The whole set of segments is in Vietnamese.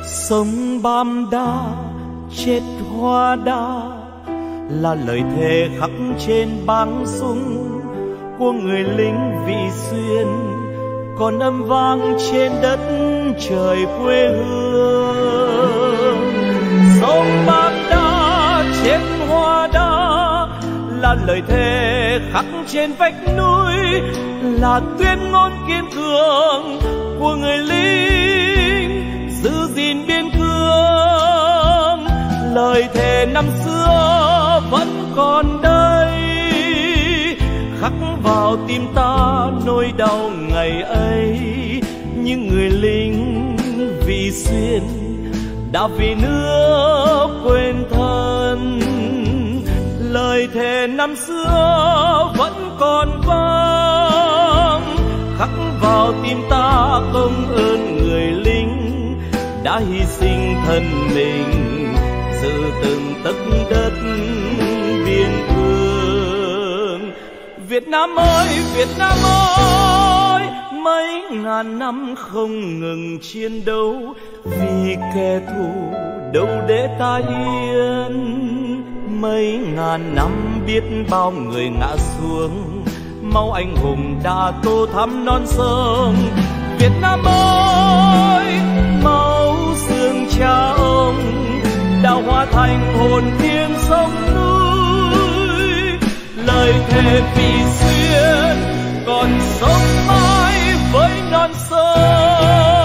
Sông Bam Đa chết hoa đa là lời thề khắc trên băng súng của người lính Vị Xuyên, còn âm vang trên đất trời quê hương. Sông Bam Đa chết hoa đa là lời thề khắc trên vách núi, là tuyên ngôn kiên cường của người lính giữ gìn biên cương. Lời thề năm xưa vẫn còn đây, khắc vào tim ta nỗi đau ngày ấy. Những người lính Vị Xuyên đã vì nước quên thân. Lời thề năm xưa vẫn còn vang, khắc vào tim ta công ơn người lính đã hy sinh thân mình giữ từng tấc đất biên cương. Việt Nam ơi, Việt Nam ơi, mấy ngàn năm không ngừng chiến đấu vì kẻ thù đâu để ta yên. Mấy ngàn năm biết bao người ngã xuống, máu anh hùng đã tô thắm non sông. Việt Nam ơi, máu xương cha ông đã hóa thành hồn thiêng sông núi. Lời thề Vị Xuyên còn sống mãi với non sông.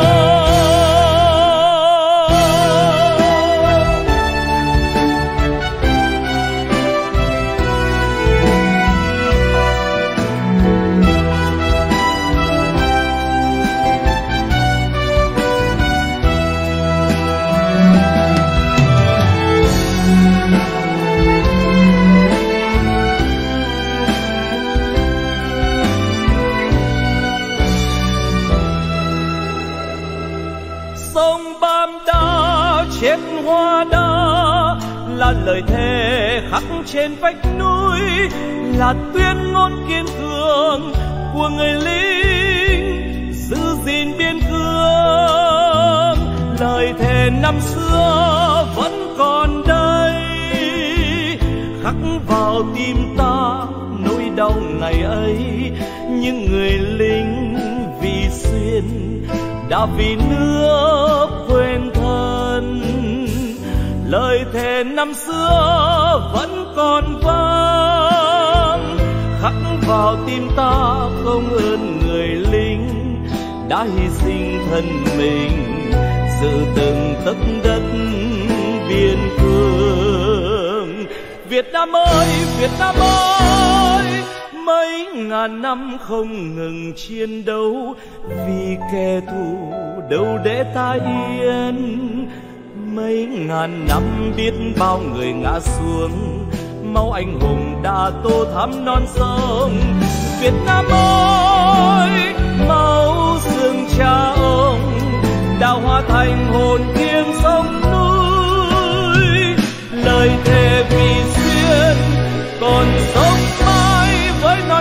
Sông Bam Đa chết hoa đa là lời thề khắc trên vách núi, là tuyên ngôn kiên cường của người lính giữ gìn biên cương. Lời thề năm xưa vẫn còn đây, khắc vào tim ta nỗi đau ngày ấy. Những người lính Vị Xuyên đã vì nước quên thân. Lời thề năm xưa vẫn còn vang, khắc vào tim ta công ơn người lính đã hy sinh thân mình giữ từng tấc đất biên cương. Việt Nam ơi, Việt Nam ơi, mấy ngàn năm không ngừng chiến đấu vì kẻ thù đâu để ta yên. Mấy ngàn năm biết bao người ngã xuống, máu anh hùng đã tô thắm non sông. Việt Nam ơi, máu xương cha ông đã hóa thành hồn thiêng sông núi. Lời thề Vị Xuyên còn sống mãi với non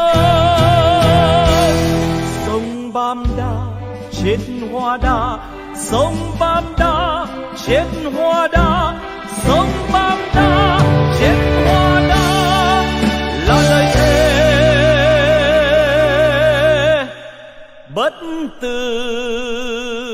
sông. Sông Bam Đa chết hoa đa, sông Bam Đa chết hoa đa, sông Bam Đa chết hoa đa là lời thề bất tử.